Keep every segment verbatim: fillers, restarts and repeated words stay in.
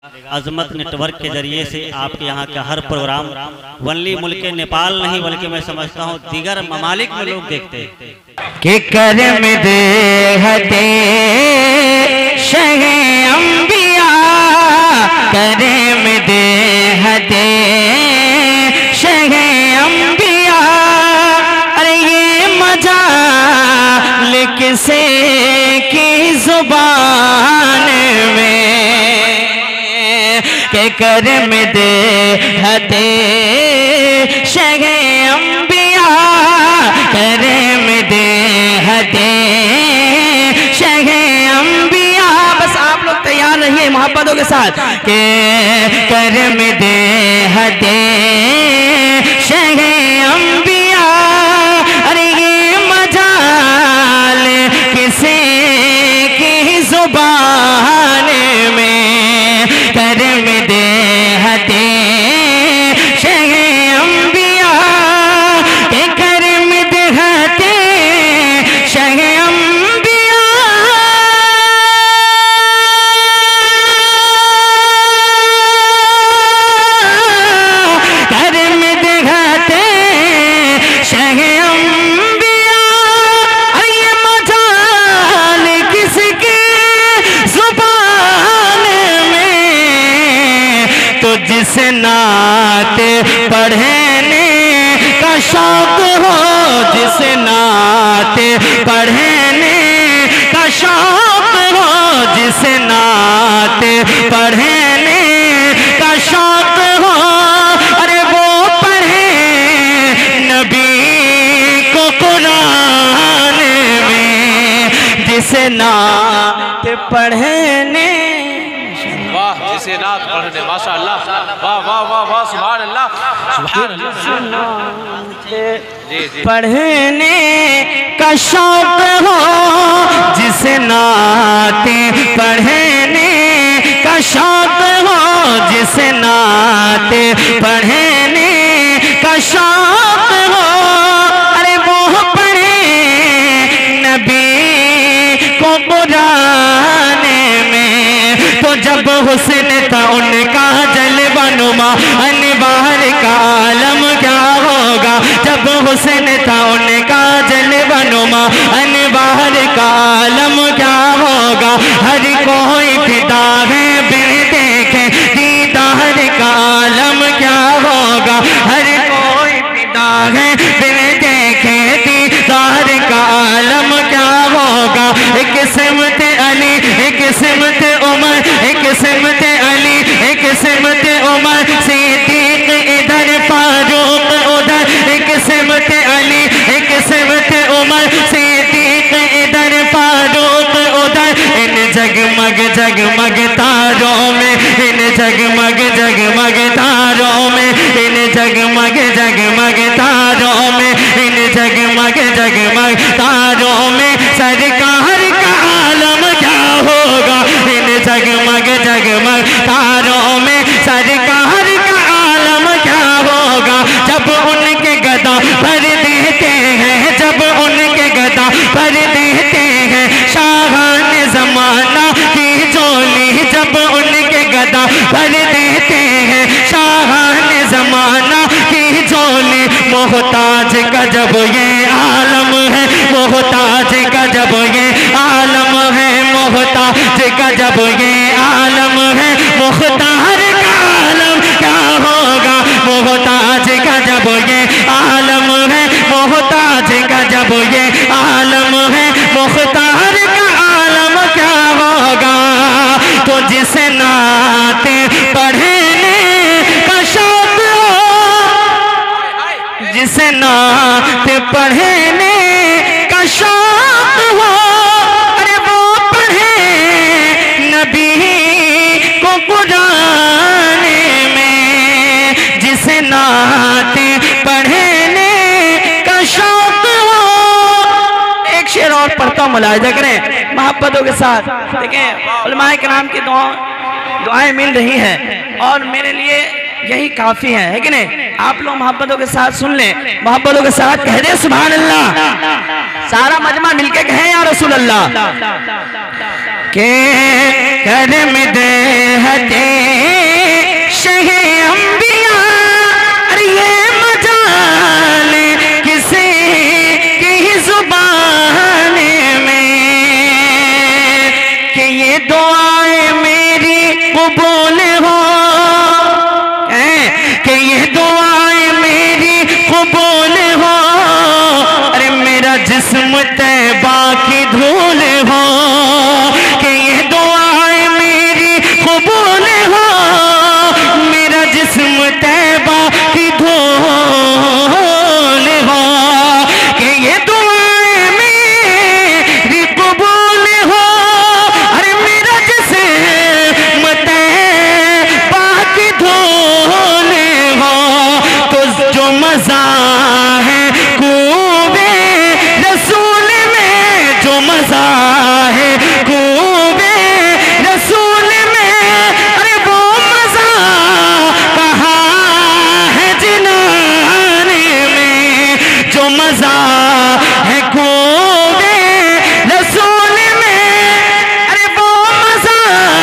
अजमत network के जरिए से आपके यहाँ का हर प्रोग्राम वनली मुल्क नेपाल नहीं बल्कि मैं समझता हूँ दीगर ममालिक में लोग देखते हैं कि करम दे हते शहे अंबिया, करम दे हते शहे अंबिया। अरे ये मजाल किसे की जुबान में के करम दे हते शहे अंबिया, करम दे हते शहे अंबिया। बस आप लोग तैयार रहिए मोहब्बतों के साथ के करम दे हते शहे अंबिया। अरे ये मजाल किसे की जुबान में करम दे हते शहे अंबिया, के करम दे हते शहे अंबिया। करम दे हते शहे अंबिया। ये मजाल किसके जुबान में, तो जिस नात पढ़ने का शौक हो, जिस नात पढ़ने का शौक हो, जिस नात पढ़ने का शौक हो, अरे वो पढ़े नबी को कुरान में। जिस नात पढ़ने, वाह, जिसे नात पढ़ने, माशाअल्लाह, वाह वाह वाह वाह, सुभान अल्लाह सुभान अल्लाह। जी जी, पढ़ने का शौक हो, जिस नात पढ़ने का शौक हो, जिस नात पढ़ने का शौक हो, अरे वो पढ़े नबी को कुरान में। तो जब हुस्न था उनका जलवा नुमा, अनवार का आलम क्या होगा। जब हुस्न था उनका जलवा नुमा, अनवार का आलम क्या होगा। हर कोई फिदा है बिन देखे दीदार का आलम क्या होगा। हर कोई फिदा है बिन देखे दीदार का आलम क्या होगा। एक सिमत अली, एक सिमत उमर, एक सिमत अली, एक सिमत उमर, सिद्दीक इधर फारूक उधर। एक सिमत अली, एक सिमत उमर, सिद्दीक इधर फारूक उधर। इन जगमग जगमग तारों में, इन जगमग जगमग तारों में, इन जगमग जगमग तारों में, इन जगमग जगमग तारों में सरकार का आलम क्या होगा। इन जगमग जगमग तारों में सरकार का आलम क्या होगा। जब उनके गदा भर देते हैं, जब उनके गदा भर देते हैं शाहान जमाना की झोली। जब उनके गदा भर देते हैं शाहान जमाना की झोली। मोहताज का जब ये आलम है, मोहताज का जब ये आलम है, मोहताज का जब ये आलम है। मुख्तार का आलम क्या होगा। मोहताज का जब ये आलम है, मोहताज का जब ये आलम है, मुख्तार का आलम क्या होगा। तो जिस नात पढ़ने का शौक हो, जिस नात पढ़ने का शौक हो, अरे वो पढ़े नबी को कुरान में। जिस नात पढ़ने का शौक हो। एक शेर और पढ़ता हूँ, मुलाहिजा करें मोहब्बतों के साथ। देखें उलमाए किराम की दुआ दुआएं मिल रही हैं और मेरे लिए यही काफी है, है कि नहीं। आप लोग मोहब्बतों के साथ सुन लें, मोहब्बतों के साथ कह दे सुभान अल्लाह। सारा मजमा मिलके कहें या रसूल अल्लाह। के करम दे हते कबूल हो, कि ये दुआएं मेरी कबूल हो। अरे मेरा जिस्म तैबा की धूल हो, कि ये दुआएं मेरी कबूल हो, मेरा जिस्म तैबा की धूल हो, कि ये दुआएं मेरी कबूल हो। अरे मेरा जिस्म तैबा की धूल हो। तो जो मजा है कूबे रसूल में, जो मजा है कूबे रसूल में, अरे वो मजा कहाँ है जिनाने में। जो मजा है कूबे रसूल में, अरे वो मजा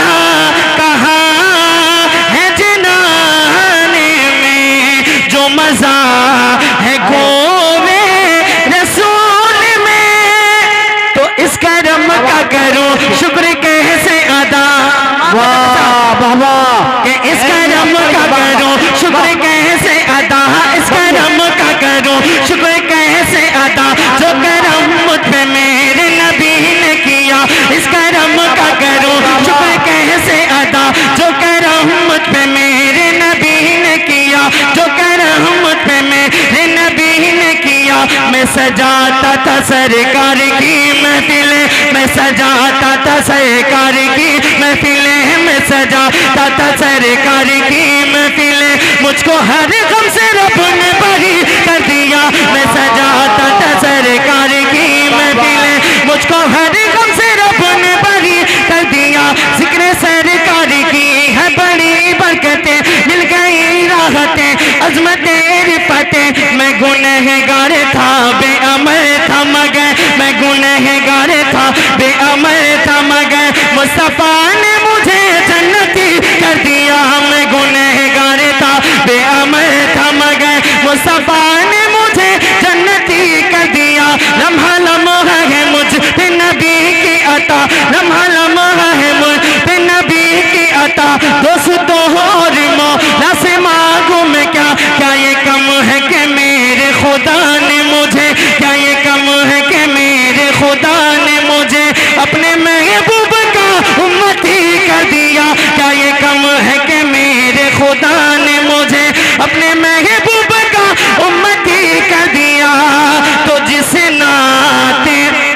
कहाँ है जिनाने में। जो मजा है कूबे रसूल में। तो इस करम का करो शुक्र कैसे अदा, वाह बाबा, कि इस करम का करो शुक्र कैसे अदा, इस करम का करो शुक्र कैसे अदा, जो करम मुझ पे मेरे नबी ने किया। इस करम का करो शुक्र कैसे अदा, जो करम मुझ पे मेरे नबी ने किया, जो करम मुझ पे मेरे नबी ने किया। मैं सजाता था सरकार की महफिलें, मैं सजाता था सरकार की महफिलें, मैं सजाता था सरकार की महफिलें। मुझको हर गम से रब ने बरी कर दिया। मैं सजाता था सरकार की महफिलें, मुझको हर गम से रब ने बरी कर दिया। जिक्र सरकार की है बड़ी बरकतें, मिल गई राहतें अज़मतें रिफ़तें। मैं गुनहगार था बेअमल था मगर, मैं गुनहगार था बेअमल था मगर, मुस्तफ़ा ने मुझे जन्नती कर दिया। मैं गुनहगार था बेअमल था मगर, मुस्तफ़ा ने मुझे जन्नती कर दिया। लम्हा लम्हा है मुझ पे नबी की अता, लम्हा लम्हा है मुझ पे नबी की अता। दोस्तों और मौला से मांगू मैं क्या, क्या ये कम है कि मेरे खुदा ने मुझे, क्या ये कम है कि मेरे खुदा ने मुझे अपने महबूब का उम्मती कर दिया। क्या ये कम है कि मेरे खुदा ने मुझे अपने महबूब का उम्मती कर दिया। तो जिस नाते,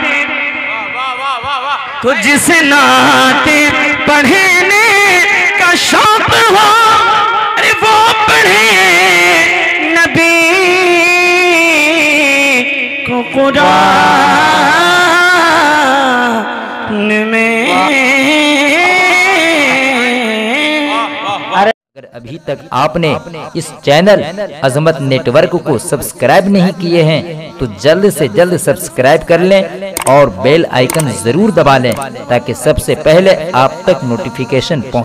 तो जिस नाते पढ़ने का शौक हो, अरे वो पढ़े नबी को कुरान में। अगर अभी तक आपने इस चैनल अजमत नेटवर्क को सब्सक्राइब नहीं किए हैं तो जल्द से जल्द सब्सक्राइब कर लें और बेल आइकन जरूर दबा लें ताकि सबसे पहले आप तक नोटिफिकेशन पहुंचे।